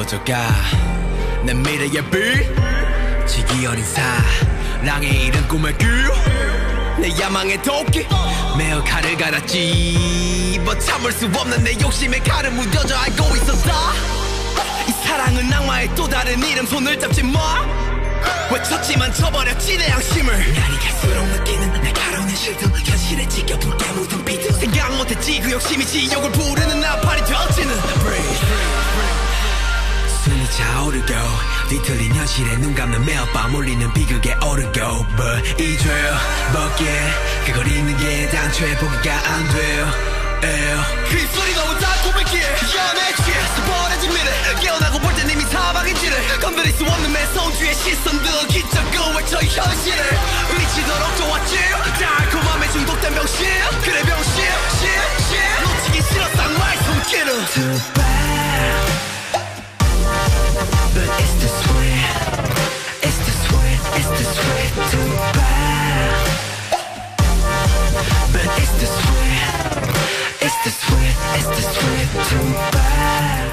꺼져가 내 미래의 빛 지기 어린 사랑의 이른 꿈의 귤내 야망의 도끼 매어 칼을 갈았지 뭐 참을 수 없는 내 욕심에 칼을 무뎌져 알고 있었다 이 사랑은 악마의 또 다른 이름 손을 잡지 마 외쳤지만 쳐버렸지 내 양심을 날이 갈수록 느끼는 내 가로는 실드 현실에 지켜 붉게 묻은 비트 생각 못했지 그 욕심이 지옥을 부르는 나팔이 되어지는 숨이 차오르고 뒤틀린 현실에 눈 감는 매일 밤 울리는 비극에 오르고 But 잊어먹기에 그걸 잊는 게 당초에 보기가 안 돼요 그 입술이 너무 달콤했기에 연애 취해 스포해진 미래 깨어나고 볼 땐 이미 사방인지를 건드릴 수 없는 매서운주의 시선들 기적을 외쳐 현실을 미치도록 좋았지 달콤함에 중독된 병신 그래 병신 놓치기 싫어 쌍마의 손길을 Too bad But it's the sweet It's the sweet It's the sweet Too bad But it's the sweet It's the sweet It's the sweet Too bad